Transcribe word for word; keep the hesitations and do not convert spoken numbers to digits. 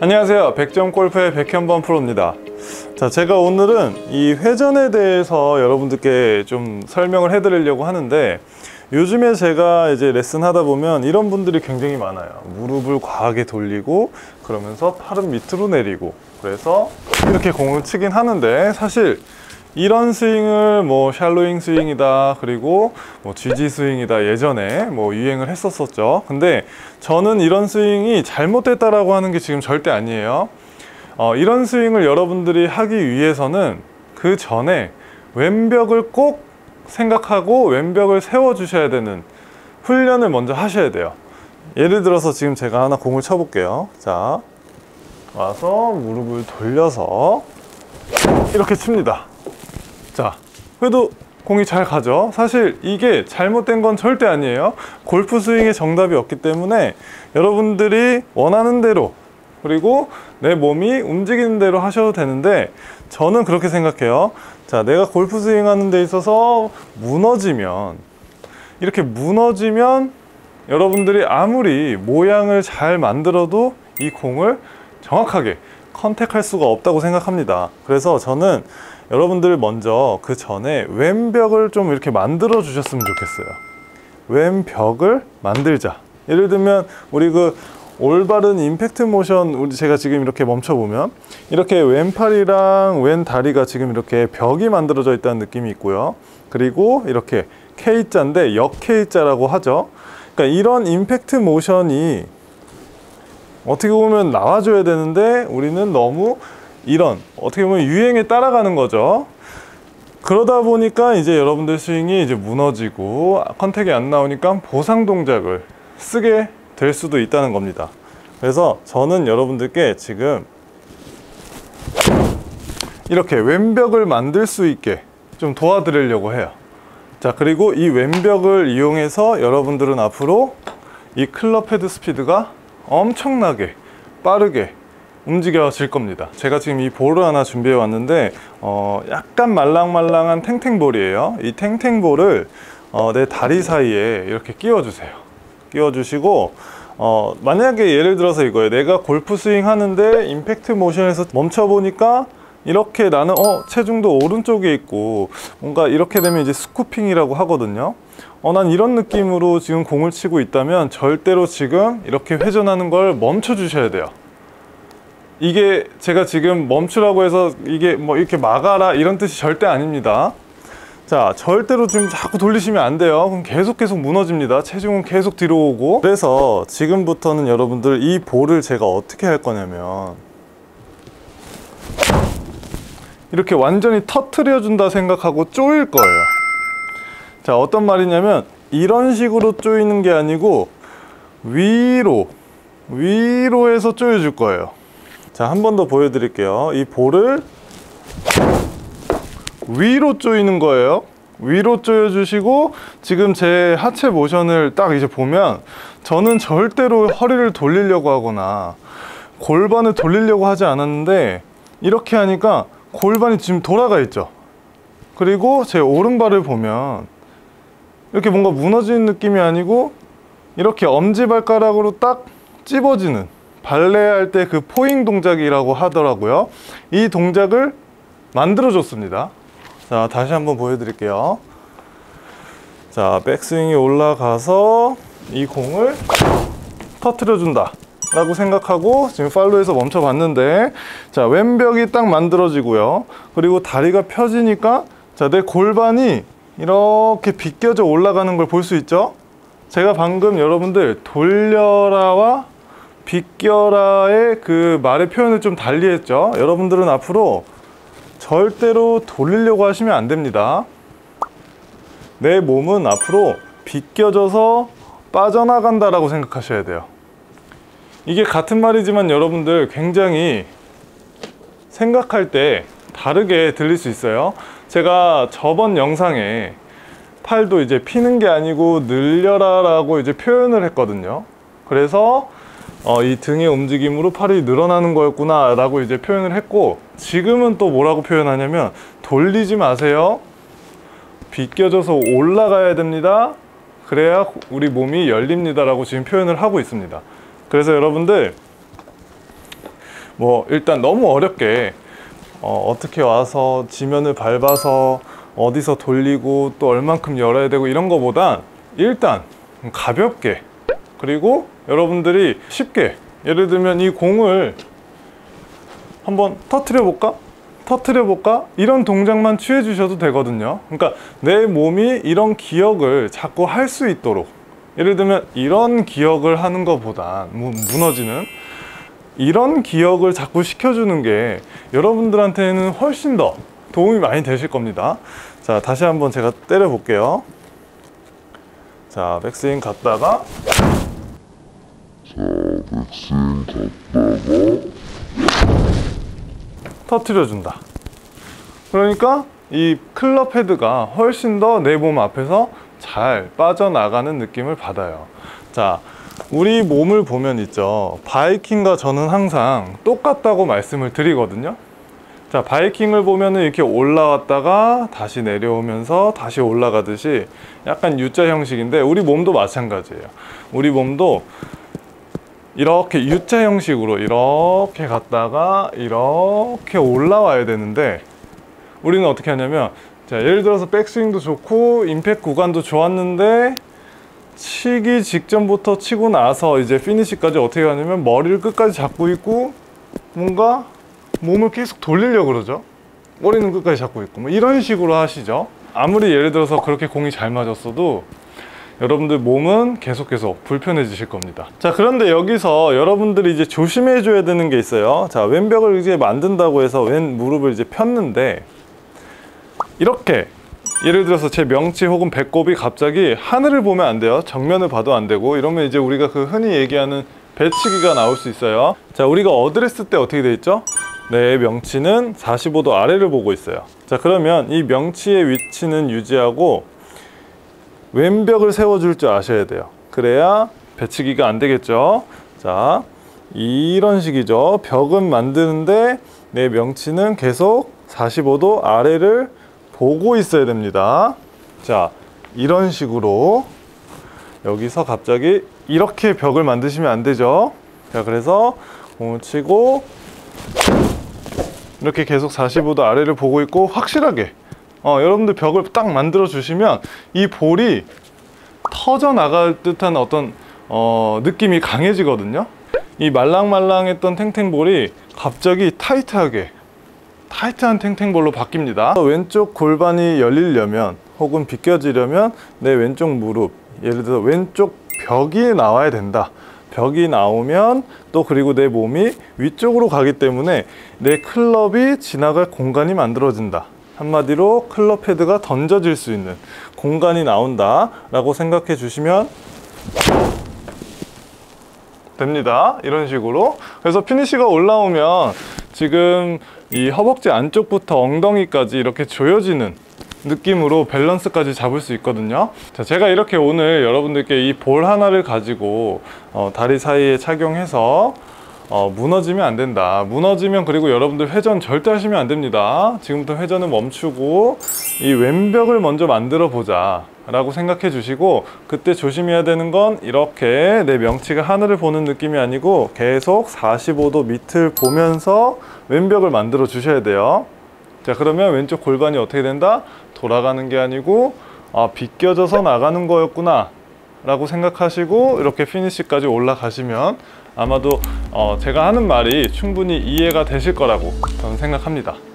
안녕하세요. 백 점 골프의 백현범 프로입니다. 자, 제가 오늘은 이 회전에 대해서 여러분들께 좀 설명을 해 드리려고 하는데, 요즘에 제가 이제 레슨 하다 보면 이런 분들이 굉장히 많아요. 무릎을 과하게 돌리고 그러면서 팔은 밑으로 내리고, 그래서 이렇게 공을 치긴 하는데, 사실 이런 스윙을 뭐 샬로잉 스윙이다, 그리고 뭐 지지 스윙이다, 예전에 뭐 유행을 했었었죠. 근데 저는 이런 스윙이 잘못됐다라고 하는 게 지금 절대 아니에요. 어, 이런 스윙을 여러분들이 하기 위해서는 그 전에 왼벽을 꼭 생각하고 왼벽을 세워 주셔야 되는 훈련을 먼저 하셔야 돼요. 예를 들어서 지금 제가 하나 공을 쳐 볼게요. 자, 와서 무릎을 돌려서 이렇게 칩니다. 자, 그래도 공이 잘 가죠. 사실 이게 잘못된 건 절대 아니에요. 골프 스윙에 정답이 없기 때문에 여러분들이 원하는 대로, 그리고 내 몸이 움직이는 대로 하셔도 되는데, 저는 그렇게 생각해요. 자, 내가 골프 스윙 하는 데 있어서 무너지면, 이렇게 무너지면 여러분들이 아무리 모양을 잘 만들어도 이 공을 정확하게 컨택할 수가 없다고 생각합니다. 그래서 저는 여러분들 먼저 그 전에 왼벽을 좀 이렇게 만들어 주셨으면 좋겠어요. 왼벽을 만들자. 예를 들면 우리 그 올바른 임팩트 모션, 우리 제가 지금 이렇게 멈춰 보면 이렇게 왼팔이랑 왼다리가 지금 이렇게 벽이 만들어져 있다는 느낌이 있고요. 그리고 이렇게 K자인데 역 K자라고 하죠. 그러니까 이런 임팩트 모션이 어떻게 보면 나와줘야 되는데, 우리는 너무 이런 어떻게 보면 유행에 따라가는 거죠. 그러다 보니까 이제 여러분들 스윙이 이제 무너지고 컨택이 안 나오니까 보상 동작을 쓰게 될 수도 있다는 겁니다. 그래서 저는 여러분들께 지금 이렇게 왼벽을 만들 수 있게 좀 도와드리려고 해요. 자, 그리고 이 왼벽을 이용해서 여러분들은 앞으로 이 클럽 헤드 스피드가 엄청나게 빠르게 움직여질 겁니다. 제가 지금 이 볼을 하나 준비해 왔는데 어, 약간 말랑말랑한 탱탱볼이에요. 이 탱탱볼을 어, 내 다리 사이에 이렇게 끼워 주세요. 끼워 주시고 어, 만약에 예를 들어서 이거예요. 내가 골프 스윙 하는데 임팩트 모션에서 멈춰 보니까 이렇게 나는 어 체중도 오른쪽에 있고, 뭔가 이렇게 되면 이제 스쿠핑이라고 하거든요. 어, 난 이런 느낌으로 지금 공을 치고 있다면 절대로 지금 이렇게 회전하는 걸 멈춰 주셔야 돼요. 이게 제가 지금 멈추라고 해서 이게 뭐 이렇게 막아라 이런 뜻이 절대 아닙니다. 자, 절대로 지금 자꾸 돌리시면 안 돼요. 그럼 계속 계속 무너집니다. 체중은 계속 뒤로 오고. 그래서 지금부터는 여러분들 이 볼을 제가 어떻게 할 거냐면 이렇게 완전히 터트려 준다 생각하고 조일 거예요. 자, 어떤 말이냐면 이런 식으로 조이는 게 아니고 위로 위로 해서 조여 줄 거예요. 자, 한 번 더 보여드릴게요. 이 볼을 위로 조이는 거예요. 위로 조여주시고, 지금 제 하체 모션을 딱 이제 보면 저는 절대로 허리를 돌리려고 하거나 골반을 돌리려고 하지 않았는데, 이렇게 하니까 골반이 지금 돌아가 있죠. 그리고 제 오른발을 보면 이렇게 뭔가 무너지는 느낌이 아니고 이렇게 엄지발가락으로 딱 찝어지는, 발레 할 때 그 포잉 동작이라고 하더라고요. 이 동작을 만들어 줬습니다. 자, 다시 한번 보여드릴게요. 자, 백스윙이 올라가서 이 공을 터트려 준다 라고 생각하고 지금 팔로우에서 멈춰 봤는데, 자, 왼벽이 딱 만들어지고요. 그리고 다리가 펴지니까 자, 내 골반이 이렇게 비껴져 올라가는 걸 볼 수 있죠. 제가 방금 여러분들 돌려라와 비껴라의 그 말의 표현을 좀 달리 했죠. 여러분들은 앞으로 절대로 돌리려고 하시면 안 됩니다. 내 몸은 앞으로 비껴져서 빠져나간다 라고 생각하셔야 돼요. 이게 같은 말이지만 여러분들 굉장히 생각할 때 다르게 들릴 수 있어요. 제가 저번 영상에 팔도 이제 피는 게 아니고 늘려라 라고 이제 표현을 했거든요. 그래서 어, 이 등의 움직임으로 팔이 늘어나는 거였구나 라고 이제 표현을 했고, 지금은 또 뭐라고 표현하냐면 돌리지 마세요. 비껴져서 올라가야 됩니다. 그래야 우리 몸이 열립니다 라고 지금 표현을 하고 있습니다. 그래서 여러분들 뭐 일단 너무 어렵게 어, 어떻게 와서 지면을 밟아서 어디서 돌리고 또 얼만큼 열어야 되고 이런 거보단 일단 가볍게, 그리고 여러분들이 쉽게, 예를 들면 이 공을 한번 터트려 볼까? 터트려 볼까? 이런 동작만 취해 주셔도 되거든요. 그러니까 내 몸이 이런 기억을 자꾸 할 수 있도록, 예를 들면 이런 기억을 하는 것보다 무너지는 이런 기억을 자꾸 시켜주는 게 여러분들한테는 훨씬 더 도움이 많이 되실 겁니다. 자, 다시 한번 제가 때려 볼게요. 자, 백스윙 갔다가 자, 백스윙 갔다가 터트려 준다. 그러니까 이 클럽 헤드가 훨씬 더 내 몸 앞에서 잘 빠져나가는 느낌을 받아요. 자, 우리 몸을 보면 있죠, 바이킹과 저는 항상 똑같다고 말씀을 드리거든요. 자, 바이킹을 보면은 이렇게 올라왔다가 다시 내려오면서 다시 올라가듯이 약간 U자 형식인데, 우리 몸도 마찬가지예요. 우리 몸도 이렇게 U자 형식으로 이렇게 갔다가 이렇게 올라와야 되는데, 우리는 어떻게 하냐면, 자, 예를 들어서 백스윙도 좋고 임팩트 구간도 좋았는데 치기 직전부터 치고 나서 이제 피니시까지 어떻게 하냐면 머리를 끝까지 잡고 있고 뭔가 몸을 계속 돌리려고 그러죠. 머리는 끝까지 잡고 있고 뭐 이런 식으로 하시죠. 아무리 예를 들어서 그렇게 공이 잘 맞았어도 여러분들 몸은 계속 계속 불편해지실 겁니다. 자, 그런데 여기서 여러분들이 이제 조심해 줘야 되는 게 있어요. 자, 왼벽을 이제 만든다고 해서 왼 무릎을 이제 폈는데, 이렇게 예를 들어서 제 명치 혹은 배꼽이 갑자기 하늘을 보면 안 돼요. 정면을 봐도 안 되고, 이러면 이제 우리가 그 흔히 얘기하는 배치기가 나올 수 있어요. 자, 우리가 어드레스 때 어떻게 돼 있죠? 내 명치는 사십오 도 아래를 보고 있어요. 자, 그러면 이 명치의 위치는 유지하고 왼벽을 세워줄 줄 아셔야 돼요. 그래야 배치기가 안 되겠죠. 자, 이런 식이죠. 벽은 만드는데 내 명치는 계속 사십오 도 아래를 보고 있어야 됩니다. 자, 이런 식으로 여기서 갑자기 이렇게 벽을 만드시면 안 되죠. 자, 그래서 공을 치고 이렇게 계속 사십오 도 아래를 보고 있고, 확실하게 어, 여러분들 벽을 딱 만들어 주시면 이 볼이 터져 나갈 듯한 어떤 어, 느낌이 강해지거든요. 이 말랑말랑했던 탱탱볼이 갑자기 타이트하게 타이트한 탱탱볼로 바뀝니다. 왼쪽 골반이 열리려면 혹은 비껴지려면 내 왼쪽 무릎, 예를 들어 왼쪽 벽이 나와야 된다. 벽이 나오면 또 그리고 내 몸이 위쪽으로 가기 때문에 내 클럽이 지나갈 공간이 만들어진다. 한마디로 클럽 헤드가 던져질 수 있는 공간이 나온다 라고 생각해 주시면 됩니다. 이런 식으로. 그래서 피니시가 올라오면 지금 이 허벅지 안쪽부터 엉덩이까지 이렇게 조여지는 느낌으로 밸런스까지 잡을 수 있거든요. 자, 제가 이렇게 오늘 여러분들께 이 볼 하나를 가지고 어, 다리 사이에 착용해서 어, 무너지면 안 된다. 무너지면 그리고 여러분들 회전 절대 하시면 안 됩니다. 지금부터 회전을 멈추고 이 왼벽을 먼저 만들어 보자 라고 생각해 주시고, 그때 조심해야 되는 건 이렇게 내 명치가 하늘을 보는 느낌이 아니고 계속 사십오 도 밑을 보면서 왼벽을 만들어 주셔야 돼요. 자, 그러면 왼쪽 골반이 어떻게 된다? 돌아가는 게 아니고 아, 비껴져서 나가는 거였구나 라고 생각하시고 이렇게 피니시까지 올라가시면 아마도 어, 제가 하는 말이 충분히 이해가 되실 거라고 저는 생각합니다.